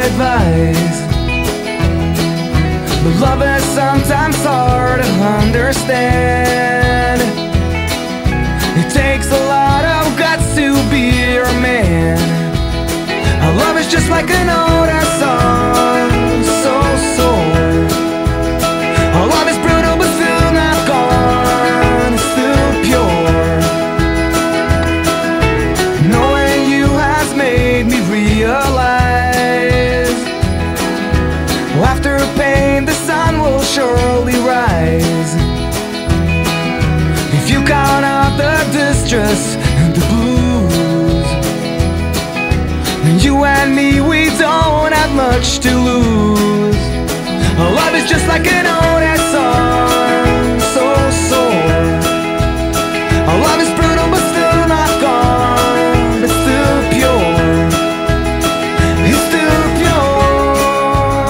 advice, but love is sometimes hard to understand. It takes a lot of guts to be a man. Our love is just like an old song, so sore. Our love is brutal but still not gone, it's still pure. Knowing you has made me realize, after pain the sun will surely rise. If you count out the distress and the blues, then you and me, we don't have much to lose. Our love is just like an old song, so sore. Our love is brutal but still not gone, it's still pure. It's still pure.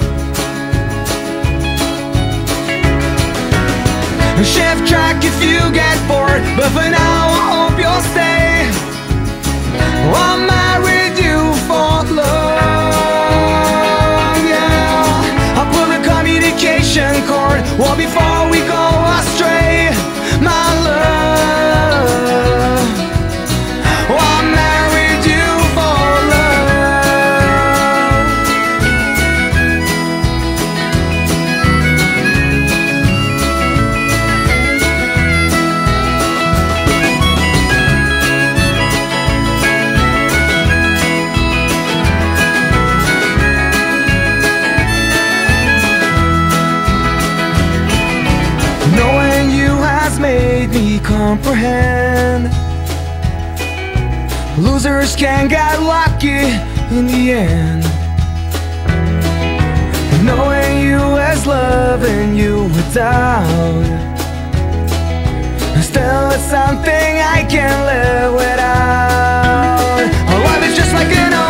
Shift track if you get bored, but for now I hope you'll stay. I married you for love, yeah. I pull the communication cord well before we go astray, my love. I married you for made me comprehend. Losers can get lucky in the end. Knowing you as loving you without, still it's something I can't live without. Our love is just like an